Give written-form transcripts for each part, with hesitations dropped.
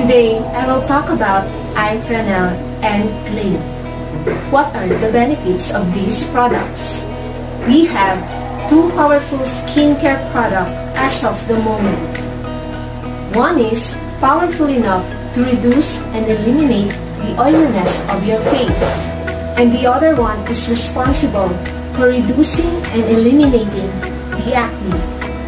Today, I will talk about Ifrenel and Clayn. What are the benefits of these products? We have two powerful skincare products as of the moment. One is powerful enough to reduce and eliminate the oiliness of your face, and the other one is responsible for reducing and eliminating the acne.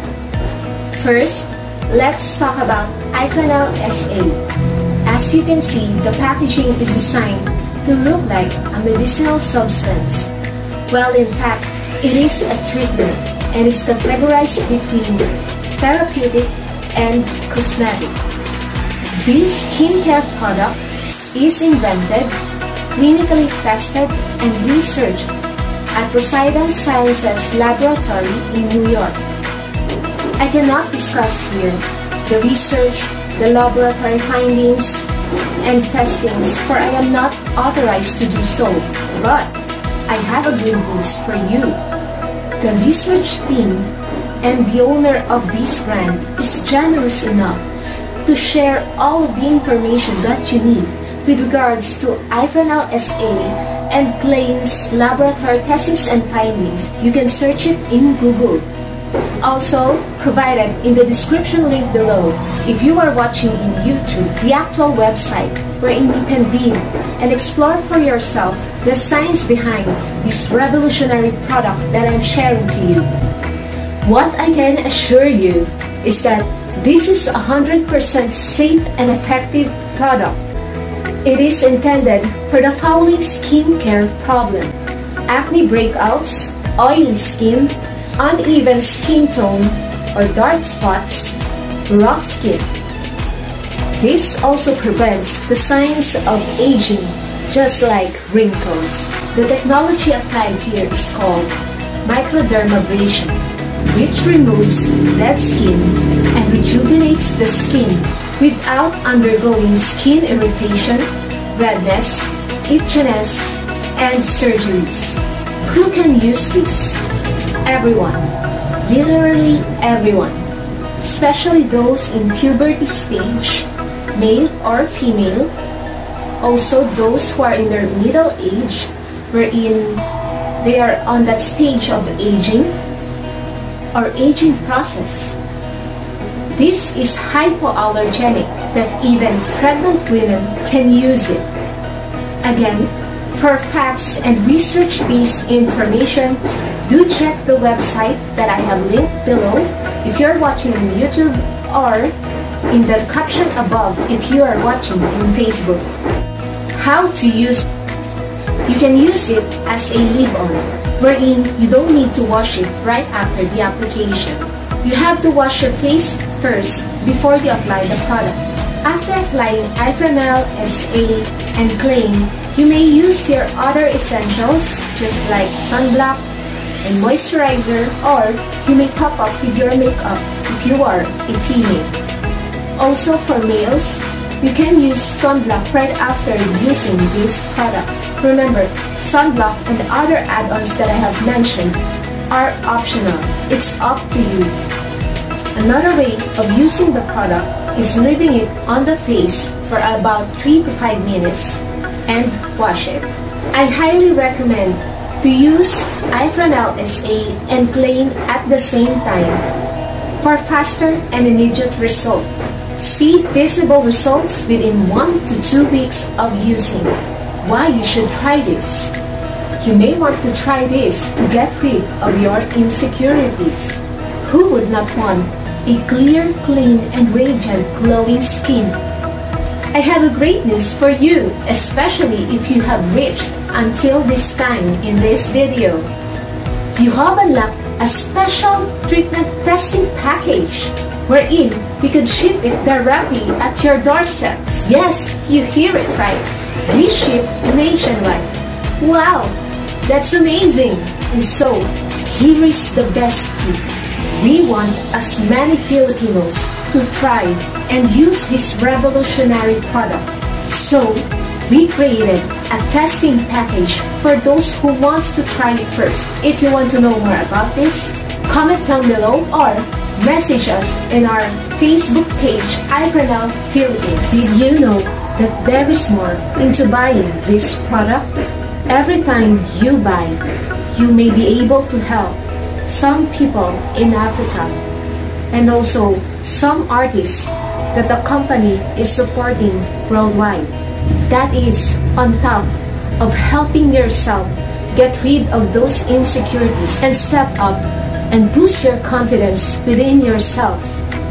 First, let's talk about Ifrenel SA. As you can see, the packaging is designed to look like a medicinal substance. Well, in fact, it is a treatment and is categorized between therapeutic and cosmetic. This skincare product is invented, clinically tested, and researched at Poseidon Sciences Laboratory in New York. I cannot discuss here the research, the laboratory findings, and testings, for I am not authorized to do so, but I have a good news for you. The research team and the owner of this brand is generous enough to share all of the information that you need with regards to Ifrenel SA and Clayn's laboratory testings and findings. You can search it in Google. Also provided in the description link below, if you are watching in YouTube, the actual website wherein you can read and explore for yourself the science behind this revolutionary product that I'm sharing to you. What I can assure you is that this is 100% safe and effective product. It is intended for the following skincare problem: acne breakouts, oily skin, uneven skin tone or dark spots, rough skin. This also prevents the signs of aging, just like wrinkles. The technology applied here is called microdermabrasion, which removes dead skin and rejuvenates the skin without undergoing skin irritation, redness, itchiness, and surgeries. Who can use this? Everyone, literally everyone, especially those in puberty stage, male or female, also those who are in their middle age, wherein they are on that stage of aging or aging process. This is hypoallergenic that even pregnant women can use it. Again, for facts and research-based information, do check the website that I have linked below if you're watching on YouTube, or in the caption above if you are watching on Facebook. How to use it? You can use it as a leave-on, wherein you don't need to wash it right after the application. You have to wash your face first before you apply the product. After applying Ifrenel SA and Clayn, you may use your other essentials just like sunblock and moisturizer, or you may top up with your makeup if you are a female. Also for males, you can use sunblock right after using this product. Remember, sunblock and other add-ons that I have mentioned are optional. It's up to you. Another way of using the product is leaving it on the face for about 3 to 5 minutes and wash it. I highly recommend to use Ifrenel SA and Clayn at the same time for faster and immediate result. See visible results within 1 to 2 weeks of using. Why you should try this? You may want to try this to get rid of your insecurities. Who would not want a clear, clean, and radiant glowing skin? I have a great news for you, especially if you have reached until this time in this video. You have unlocked a special treatment testing package wherein we could ship it directly at your doorsteps. Yes, you hear it right. We ship nationwide. Wow, that's amazing. And so, here is the best tip. We want as many Filipinos to try and use this revolutionary product. So, we created a testing package for those who want to try it first. If you want to know more about this, comment down below or message us in our Facebook page, Ifrenel Philippines. Did you know that there is more into buying this product? Every time you buy, you may be able to help some people in Africa and also some artists that the company is supporting worldwide. That is on top of helping yourself get rid of those insecurities and step up and boost your confidence within yourselves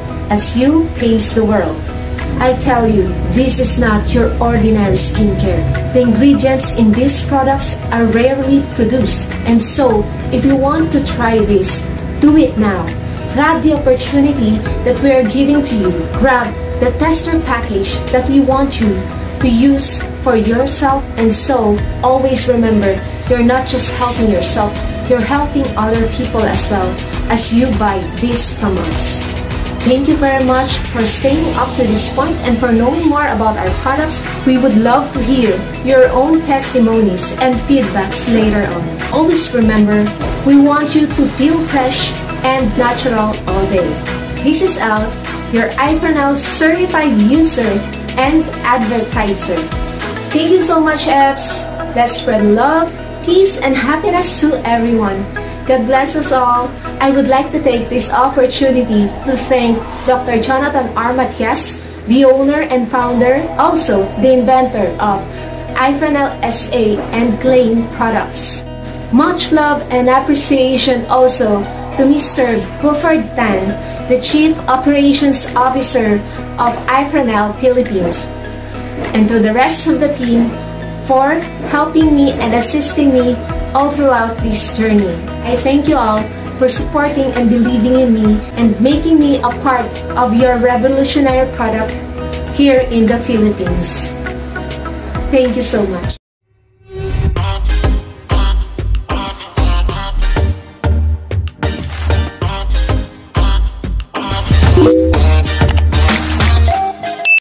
as you face the world. I tell you, this is not your ordinary skincare. The ingredients in these products are rarely produced, and so if you want to try this, do it now. Grab the opportunity that we are giving to you. Grab the tester package that we want you to use for yourself, and so always remember, you're not just helping yourself, you're helping other people as well as you buy this from us. Thank you very much for staying up to this point and for knowing more about our products. We would love to hear your own testimonies and feedbacks later on. Always remember, we want you to feel fresh and natural all day. This is Al, your Ifrenel certified user and advertiser. Thank you so much, Fs. Let's spread love, peace, and happiness to everyone. God bless us all. I would like to take this opportunity to thank Dr. Jonathan R. Matias, the owner and founder, also the inventor of Ifrenel SA and Clayn products. Much love and appreciation also to Mr. Buford Tan, the Chief Operations Officer of Ifrenel Philippines, and to the rest of the team for helping me and assisting me all throughout this journey. I thank you all for supporting and believing in me and making me a part of your revolutionary product here in the Philippines. Thank you so much.